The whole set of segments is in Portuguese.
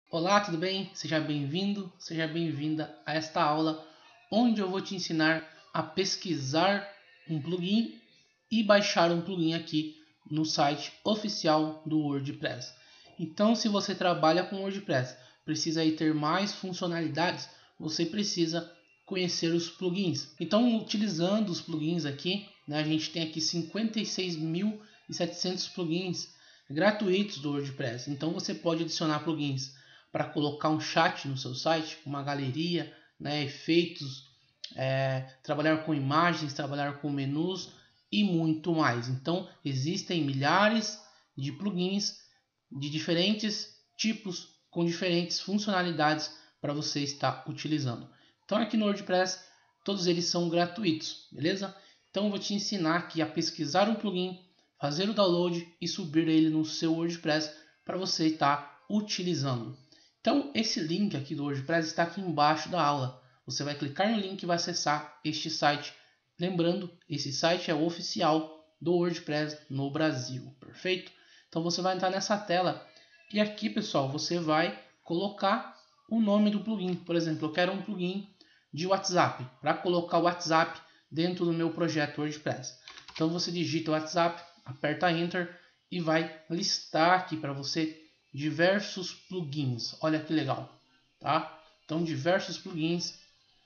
Olá, tudo bem? Seja bem-vindo, seja bem-vinda a esta aula onde eu vou te ensinar a pesquisar um plugin e baixar um plugin aqui no site oficial do WordPress. Então, se você trabalha com WordPress, precisa aí ter mais funcionalidades, você precisa conhecer os plugins. Então, utilizando os plugins aqui, a gente tem aqui 56.700 plugins gratuitos do WordPress. Então, você pode adicionar plugins para colocar um chat no seu site, uma galeria, efeitos, trabalhar com imagens, trabalhar com menus e muito mais. Então existem milhares de plugins de diferentes tipos com diferentes funcionalidades para você estar utilizando. Então aqui no WordPress todos eles são gratuitos, beleza? Então eu vou te ensinar aqui a pesquisar um plugin, fazer o download e subir ele no seu WordPress para você estar utilizando. Então esse link aqui do WordPress está aqui embaixo da aula. Você vai clicar no link e vai acessar este site. Lembrando, esse site é o oficial do WordPress no Brasil, perfeito? Então você vai entrar nessa tela e aqui, pessoal, você vai colocar o nome do plugin. Por exemplo, eu quero um plugin de WhatsApp para colocar o WhatsApp dentro do meu projeto WordPress. Então você digita o WhatsApp, aperta Enter e vai listar aqui para você diversos plugins. Olha que legal, tá? Então diversos plugins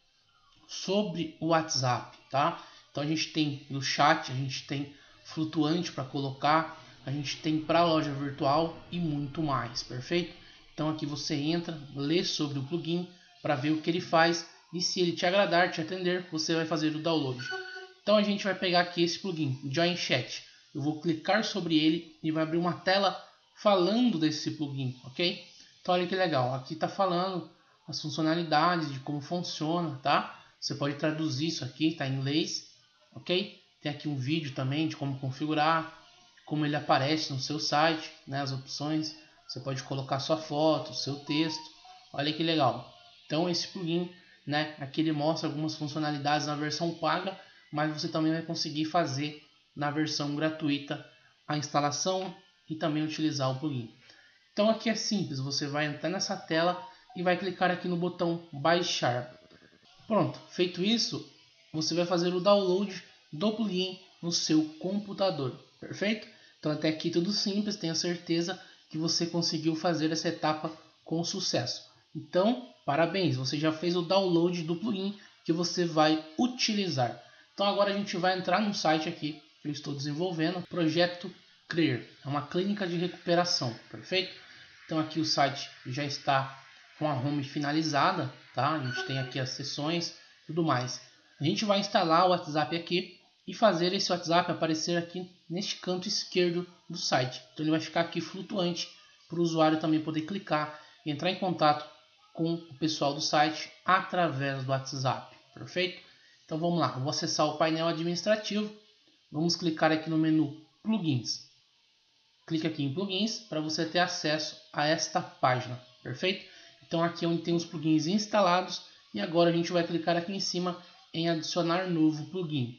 sobre o WhatsApp, tá? Então a gente tem no chat, a gente tem flutuante para colocar, a gente tem para loja virtual e muito mais, perfeito? Então aqui você entra, lê sobre o plugin para ver o que ele faz e se ele te agradar, te atender, você vai fazer o download. Então a gente vai pegar aqui esse plugin, Join Chat. Eu vou clicar sobre ele e vai abrir uma tela falando desse plugin, ok? Então olha que legal, aqui está falando as funcionalidades de como funciona, tá? Você pode traduzir isso aqui, está em inglês, ok? Tem aqui um vídeo também de como configurar, como ele aparece no seu site, as opções. Você pode colocar sua foto, seu texto. Olha que legal. Então esse plugin, aqui ele mostra algumas funcionalidades na versão paga, mas você também vai conseguir fazer na versão gratuita a instalação e também utilizar o plugin. Então aqui é simples, você vai entrar nessa tela e vai clicar aqui no botão baixar. Pronto, feito isso, você vai fazer o download do plugin no seu computador, perfeito? Então até aqui tudo simples, tenho certeza que você conseguiu fazer essa etapa com sucesso. Então, parabéns, você já fez o download do plugin que você vai utilizar. Então agora a gente vai entrar no site aqui que eu estou desenvolvendo, Projeto Clear, é uma clínica de recuperação, perfeito? Então aqui o site já está com a home finalizada, tá? A gente tem aqui as sessões, tudo mais. A gente vai instalar o WhatsApp aqui e fazer esse WhatsApp aparecer aqui neste canto esquerdo do site. Então ele vai ficar aqui flutuante para o usuário também poder clicar e entrar em contato com o pessoal do site através do WhatsApp, perfeito? Então vamos lá, vou acessar o painel administrativo, vamos clicar aqui no menu Plugins. Clique aqui em Plugins para você ter acesso a esta página, perfeito? Então aqui é onde tem os plugins instalados e agora a gente vai clicar aqui em cima em adicionar novo plugin.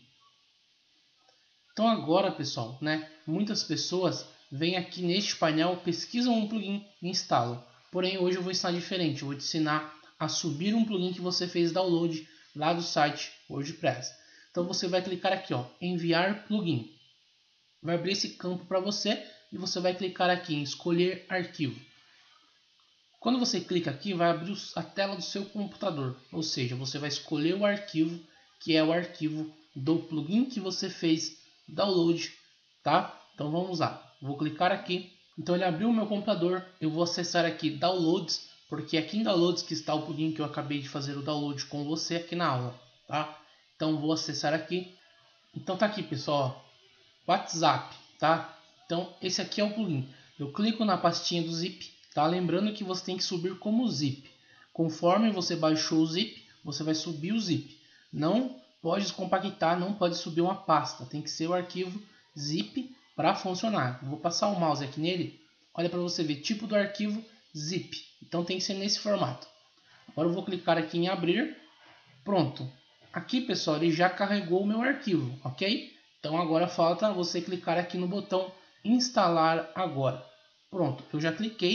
Então agora, pessoal, muitas pessoas vêm aqui neste painel, pesquisam um plugin e instalam. Porém, hoje eu vou ensinar diferente. Eu vou te ensinar a subir um plugin que você fez download lá do site WordPress. Então você vai clicar aqui, ó, enviar plugin. Vai abrir esse campo para você e você vai clicar aqui em escolher arquivo. Quando você clica aqui, vai abrir a tela do seu computador, ou seja, você vai escolher o arquivo, que é o arquivo do plugin que você fez download, tá? Então vamos lá, vou clicar aqui. Então ele abriu o meu computador, eu vou acessar aqui Downloads, porque é aqui em Downloads que está o plugin que eu acabei de fazer o download com você aqui na aula, tá? Então vou acessar aqui. Então tá aqui, pessoal, WhatsApp, tá? Então esse aqui é o plugin. Eu clico na pastinha do zip, tá? Lembrando que você tem que subir como zip. Conforme você baixou o zip, você vai subir o zip. Não pode descompactar, não pode subir uma pasta. Tem que ser o arquivo zip para funcionar. Vou passar o mouse aqui nele. Olha para você ver, tipo do arquivo zip. Então tem que ser nesse formato. Agora eu vou clicar aqui em abrir. Pronto. Aqui, pessoal, ele já carregou o meu arquivo, ok? Então agora falta você clicar aqui no botão instalar agora. Pronto, eu já cliquei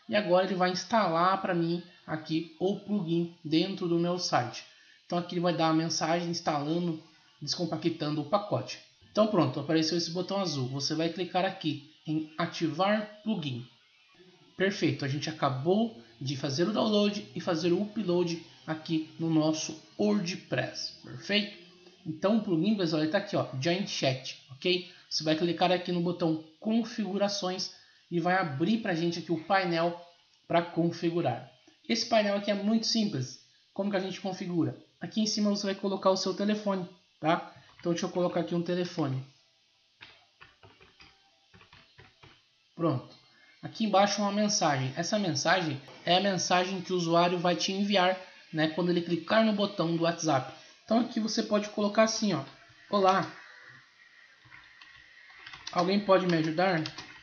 E agora ele vai instalar para mim aqui o plugin dentro do meu site. Então aqui ele vai dar a mensagem instalando, descompactando o pacote. Então pronto, apareceu esse botão azul. Você vai clicar aqui em ativar plugin. Perfeito, a gente acabou de fazer o download e fazer o upload aqui no nosso WordPress. Perfeito? Então o plugin, pessoal, ele está aqui, ó, Join Chat, ok? Você vai clicar aqui no botão configurações e vai abrir para a gente aqui o painel para configurar. Esse painel aqui é muito simples. Como que a gente configura? Aqui em cima você vai colocar o seu telefone, tá? Então deixa eu colocar aqui um telefone. Pronto. Aqui embaixo uma mensagem. Essa mensagem é a mensagem que o usuário vai te enviar, né, quando ele clicar no botão do WhatsApp. Então aqui você pode colocar assim, ó: olá, alguém pode me ajudar?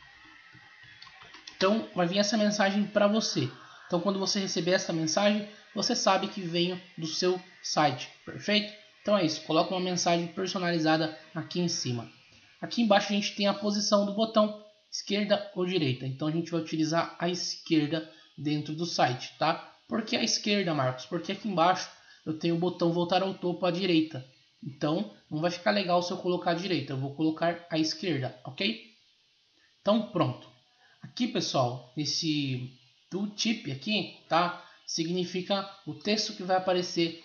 Então vai vir essa mensagem para você. Então quando você receber essa mensagem, você sabe que veio do seu site, perfeito? Então é isso, coloca uma mensagem personalizada aqui em cima. Aqui embaixo a gente tem a posição do botão, esquerda ou direita. Então a gente vai utilizar a esquerda dentro do site, tá? Por que a esquerda, Marcos? Porque aqui embaixo eu tenho o botão voltar ao topo à direita. Então não vai ficar legal se eu colocar a direita, eu vou colocar a esquerda, ok? Então pronto. Aqui, pessoal, esse tooltip aqui, tá? Significa o texto que vai aparecer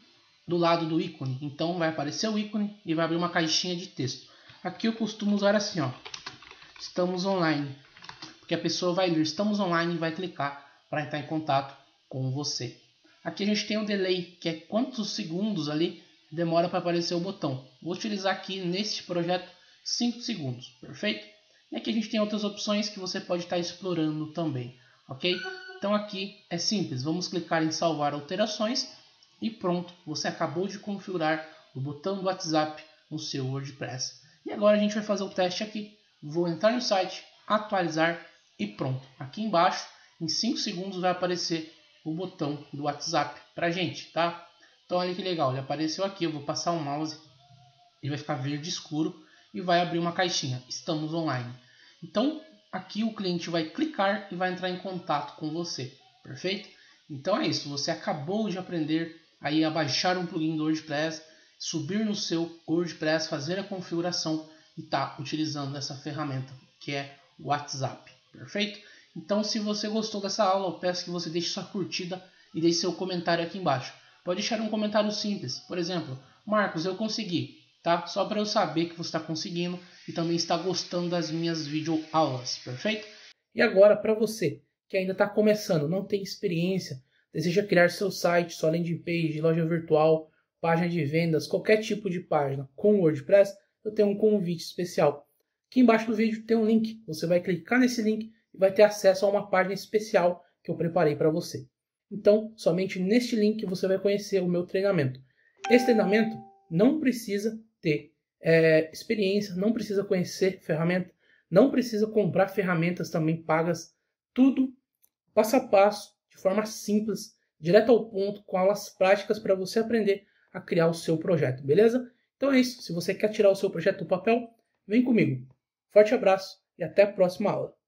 do lado do ícone. Então vai aparecer o ícone e vai abrir uma caixinha de texto. Aqui eu costumo usar assim, ó: estamos online, porque a pessoa vai ler estamos online e vai clicar para entrar em contato com você. Aqui a gente tem o delay, que é quantos segundos ali demora para aparecer o botão. Vou utilizar aqui neste projeto 5 segundos, perfeito? E aqui a gente tem outras opções que você pode estar explorando também, ok? Então aqui é simples, vamos clicar em salvar alterações e pronto, você acabou de configurar o botão do WhatsApp no seu WordPress. E agora a gente vai fazer o teste aqui. Vou entrar no site, atualizar e pronto. Aqui embaixo, em 5 segundos vai aparecer o botão do WhatsApp pra gente, tá? Então olha que legal, ele apareceu aqui, eu vou passar o mouse, ele vai ficar verde escuro e vai abrir uma caixinha, estamos online. Então aqui o cliente vai clicar e vai entrar em contato com você, perfeito? Então é isso, você acabou de aprender aí a baixar um plugin do WordPress, subir no seu WordPress, fazer a configuração e tá utilizando essa ferramenta que é o WhatsApp, perfeito? Então se você gostou dessa aula, eu peço que você deixe sua curtida e deixe seu comentário aqui embaixo. Pode deixar um comentário simples, por exemplo: Marcos, eu consegui, tá? Só para eu saber que você está conseguindo e também está gostando das minhas videoaulas, perfeito? E agora, para você que ainda está começando, não tem experiência, deseja criar seu site, sua landing page, loja virtual, página de vendas, qualquer tipo de página com o WordPress, eu tenho um convite especial. Aqui embaixo do vídeo tem um link, você vai clicar nesse link e vai ter acesso a uma página especial que eu preparei para você. Então, somente neste link você vai conhecer o meu treinamento. Esse treinamento não precisa ter experiência, não precisa conhecer ferramenta, não precisa comprar ferramentas também pagas, tudo passo a passo, de forma simples, direto ao ponto, com aulas práticas para você aprender a criar o seu projeto, beleza? Então é isso, se você quer tirar o seu projeto do papel, vem comigo. Forte abraço e até a próxima aula.